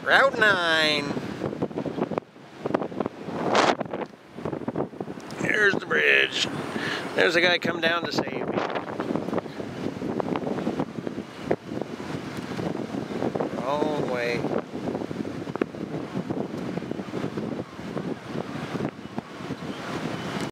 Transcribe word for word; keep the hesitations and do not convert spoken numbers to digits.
Route nine. Here's the bridge. There's a guy come down to save me. Wrong way.